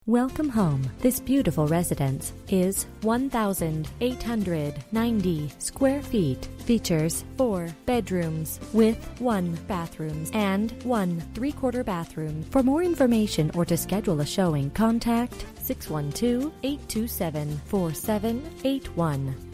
Welcome home. This beautiful residence is 1,890 square feet. Features 4 bedrooms with 1 bathroom and 1 3/4 bathroom. For more information or to schedule a showing, contact 612-827-4781.